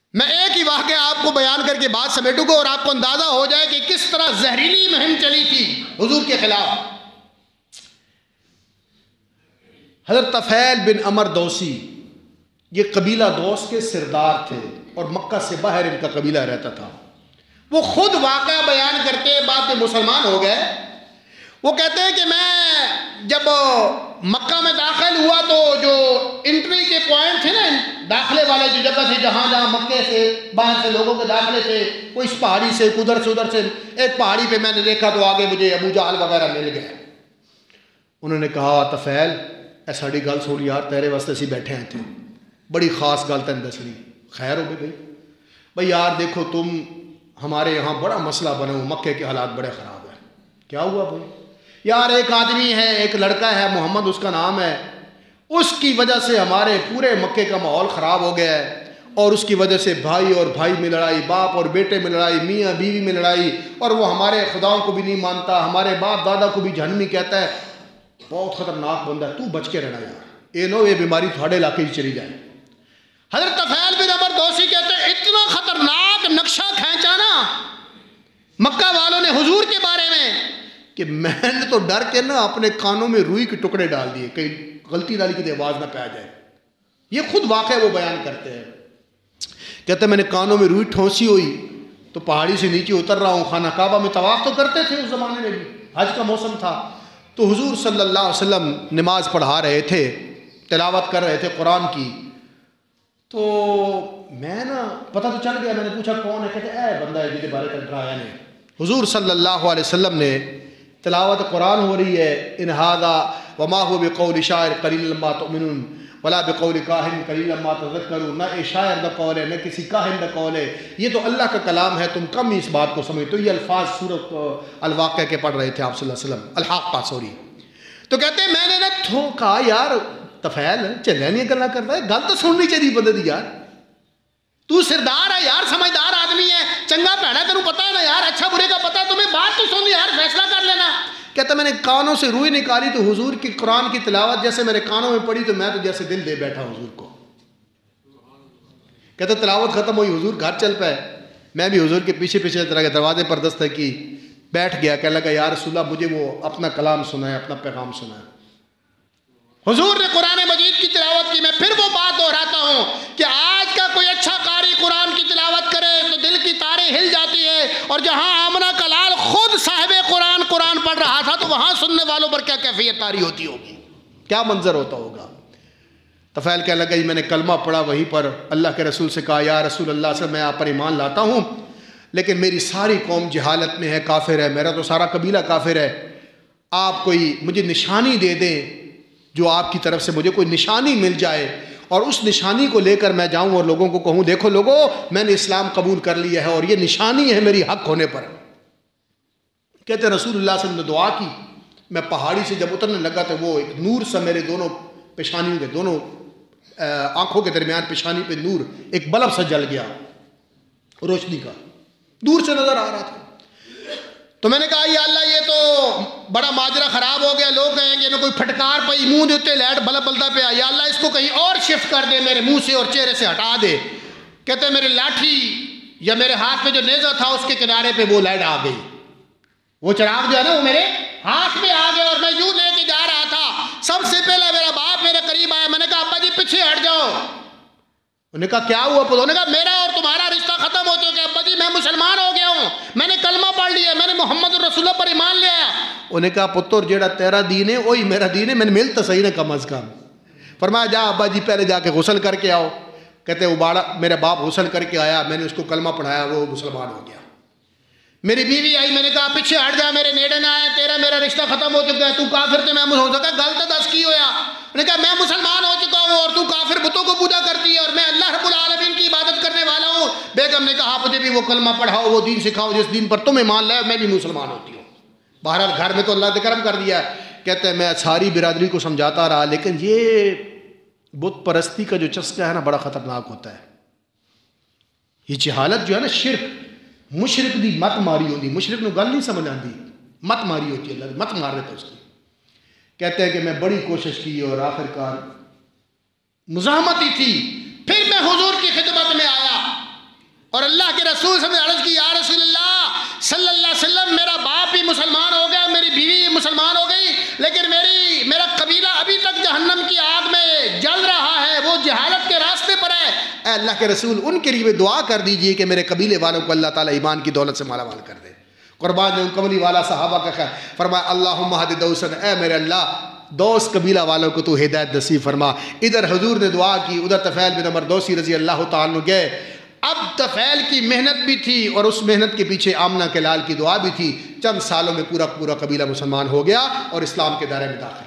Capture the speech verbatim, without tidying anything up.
میں ایک ہی واقعہ آپ کو بیان کر کے بات سمیٹوں گا اور آپ کو اندازہ ہو جائے کہ کس طرح زہریلی مہم چلی تھی حضور کے خلاف۔ حضرت طفیل بن عمر دوسی یہ قبیلہ دوس کے سردار تھے اور مکہ سے باہر ان کا قبیلہ رہتا تھا۔ وہ خود واقعہ بیان کرتے بعد میں مسلمان ہو گئے۔ وہ کہتے ہیں کہ میں جب مکہ میں داخل ہوا تو جو انٹری کے پوائنٹ تھے نا، داخلے والے جو جگہ تھے جہاں جہاں مکے سے باہر سے لوگوں کے داخلے تھے، وہ اس پہاڑی سے ادھر سے ادھر سے ایک پہاڑی پہ میں نے دیکھا تو آگے مجھے ابو جہل وغیرہ مل گئے۔ انہوں نے کہا طفیل اے ساڑی گل سن یار، تیرے واسطے اسی بیٹھے ہیں تھے، بڑی خاص گل تین دسنی۔ خیر ہو گئی بھائی بھائی یار دیکھو تم ہمارے یہاں بڑا مسئلہ بنے ہو، مکے کے حالات بڑے خراب ہیں۔ کیا ہوا بھائی؟ یار ایک آدمی ہے، ایک لڑکا ہے، محمد اس کا نام ہے، اس کی وجہ سے ہمارے پورے مکے کا ماحول خراب ہو گیا ہے، اور اس کی وجہ سے بھائی اور بھائی میں لڑائی، باپ اور بیٹے میں لڑائی، میاں بیوی میں لڑائی، اور وہ ہمارے خداؤں کو بھی نہیں مانتا، ہمارے باپ دادا کو بھی جہنمی کہتا ہے۔ بہت خطرناک بندہ ہے، تو بچ کے رہنا یار، اے نو یہ بیماری تھوڑے علاقے ہی چلی جائے۔ حضرت طفیل بن عمر دوسی کہتے ہیں اتنا خطرناک نقشہ کھینچا نا مکہ والوں نے حضور کے بارے میں کہ میں نے تو ڈر کے نا اپنے کانوں میں روئی کے ٹکڑے ڈال دیے، کہیں غلطی نالی کی آواز نہ پہ آ جائے۔ یہ خود واقعہ وہ بیان کرتے ہیں، کہتے ہیں میں نے کانوں میں روئی ٹھونسی ہوئی تو پہاڑی سے نیچے اتر رہا ہوں، خانہ کعبہ میں طواف تو کرتے تھے اس زمانے میں بھی، حج کا موسم تھا، تو حضور صلی اللہ علیہ وسلم نماز پڑھا رہے تھے، تلاوت کر رہے تھے قرآن کی، تو میں نا پتہ تو چل گیا، میں نے پوچھا کون ہے؟ کہتے اے بندہ ہے جس بارے میں ڈرایا نے۔ حضور صلی اللہ علیہ وسلم نے تلاوت قرآن ہو رہی ہے، ان ھذا وما هو بقول شاعر قلیلا ما تؤمنون ولا بقول کاہن قلیلا ما تذکرون، نہ اے شاعر کا قول ہے نہ کسی کاہن کا قول ہے، یہ تو اللہ کا کلام ہے، تم کم ہی اس بات کو سمجھتے ہو۔ یہ الفاظ سورۃ الواقعہ کے پڑھ رہے تھے آپ صلی اللہ علیہ وسلم، الحاقہ سوری۔ تو کہتے ہیں میں نے نا تھو کہا یار طفیل چلے نہیں گلا کرتا ہے، گل تو سننی چاہیے بندے دی یار، تو سردار ہے یار، سمجھدار آدمی ہے، چنگا بھڑا تینوں پتہ ہے نا یار، اچھا برے کا پتہ ہے تمہیں، بات تو سن یار، فیصلہ کر لینا۔ کہتا میں نے کانوں سے روئی نکالی تو حضور کی قرآن کی تلاوت جیسے میرے کانوں میں پڑی تو میں تو جیسے دل دے بیٹھا حضور کو۔ کہتا تلاوت ختم ہوئی، حضور گھر چل پائے، میں بھی حضور کے پیچھے پیچھے طرح کے دروازے پر دستک کی، بیٹھ گیا، کہنے لگا یا رسول اللہ مجھے وہ اپنا کلام سنا ہے، اپنا پیغام سنا ہے۔ حضور نے قرآن مجید کی تلاوت کی۔ میں پھر وہ بات دہراتا ہوں کہ آج کا کوئی اچھا قاری قرآن کی تلاوت کرے تو دل کی تاریں ہل جاتی ہے، اور جہاں آمنہ کا لال خود صاحب قرآن قرآن پڑھ رہا تھا تو وہاں سننے والوں پر کیا کیفیت طاری ہوتی ہوگی، کیا منظر ہوتا ہوگا۔ طفیل کہنے لگا میں نے کلمہ پڑھا، وہیں پر اللہ کے رسول سے کہا یا رسول اللہ سے میں آپ پر ایمان لاتا ہوں، لیکن میری ساری قوم جہالت میں ہے، کافر ہے، میرا تو سارا قبیلہ کافر ہے، آپ کوئی مجھے نشانی دے دیں، جو آپ کی طرف سے مجھے کوئی نشانی مل جائے اور اس نشانی کو لے کر میں جاؤں اور لوگوں کو کہوں دیکھو لوگوں میں نے اسلام قبول کر لیا ہے اور یہ نشانی ہے میری حق ہونے پر۔ کہتے رسول اللہ صلی اللہ علیہ وسلم نے دعا کی، میں پہاڑی سے جب اترنے لگا تو وہ ایک نور سا میرے دونوں پیشانیوں کے دونوں آنکھوں کے درمیان پیشانی پہ نور ایک بلب سا جل گیا، روشنی کا، دور سے نظر آ رہا تھا۔ تو میں نے کہا یا اللہ یہ تو بڑا ماجرا خراب ہو گیا، لوگ کہیں گے نہ کوئی پھٹکار پئی منہ دیتے لائٹ بلب بلتا پیا، یا اللہ اس کو کہیں اور شفٹ کر دے، میرے منہ سے اور چہرے سے ہٹا دے۔ کہتے میرے لاٹھی یا میرے ہاتھ میں جو نیزہ تھا اس کے کنارے پہ وہ لائٹ آ گئی، وہ چراغ جو ہے نا وہ میرے ہاتھ میں آ گیا، اور میں یوں لے کے جا رہا تھا۔ سب سے پہلے میرا باپ میرے قریب آیا، میں نے کہا ابا جی پیچھے ہٹ جاؤ۔ انہوں نے کہا کیا ہوا؟ انہوں نے کہا میرا اور تمہارا رشتہ ختم ہو چکا ہے ابا جی، میں مسلمان ہو گیا ہوں، میں نے کلمہ پڑھ لیا، میں نے محمد رسول اللہ پر ایمان لیا۔ انہوں نے کہا پتر جیڑا تیرا دین ہے وہی میرا دین ہے، میں نے مل تو صحیح نہ کم از کم۔ فرمایا جا ابا جی پہلے جا کے غسل کر کے آؤ۔ کہتے وہ باڑا میرا باپ غسل کر کے آیا، میں نے اس کو کلمہ پڑھایا، وہ مسلمان ہو گیا۔ میری بیوی آئی، میں نے کہا پیچھے ہٹ جا، میرے نیڑے نہ آئے، تیرا میرا رشتہ ختم ہو چکا ہے، تو کافر تے میں ہو سکا، غلط دس کی ہویا۔ میں نے کہا میں مسلمان ہو چکا ہوں اور تو کافر بتوں کو پوجا کرتی ہے اور میں اللہ رب العالمین کی عبادت کرنے والا ہوں۔ بیگم نے کہا مجھے بھی وہ کلمہ پڑھاؤ، وہ دین سکھاؤ جس دین پر تم ایمان لائے، میں بھی مسلمان ہوتی ہوں۔ بہرحال گھر میں تو اللہ نے کرم کر دیا۔ کہتے ہیں میں ساری برادری کو سمجھاتا رہا، لیکن یہ بت پرستی کا جو چسکا ہے نا بڑا خطرناک ہوتا ہے۔ یہ جہالت جو ہے نا، شرک، مشرک دی مت ماری ہوتی، مشرک نو گل نہیں سمجھ آتی، مت ماری ہوتی ہے، اللہ مت مار رہے تھے اس کی۔ کہتے ہیں کہ میں بڑی کوشش کی اور آخر کار مزاحمت ہی تھی، پھر میں حضور کی خدمت میں آیا۔ لیکن میری میرا قبیلہ ابھی تک جہنم کی آگ میں جل رہا ہے، وہ جہالت کے راستے پر ہے، اے اللہ کے رسول ان کے لیے دعا کر دیجئے کہ میرے قبیلے والوں کو اللہ تعالیٰ ایمان کی دولت سے مالا مال کر دے۔ قربان جو قبلی والا صحابہ کا خیر فرمایا اللہم اہد دوسن، اے میرے اللہ دوس قبیلہ والوں کو تو ہدایت نصیب فرما۔ ادھر حضور نے دعا کی، ادھر طفیل بن عمر دوسی رضی اللہ تعالیٰ عنہ گئے۔ اب طفیل کی محنت بھی تھی اور اس محنت کے پیچھے آمنہ کے لال کی دعا بھی تھی، چند سالوں میں پورا پورا قبیلہ مسلمان ہو گیا اور اسلام کے دائرے میں داخل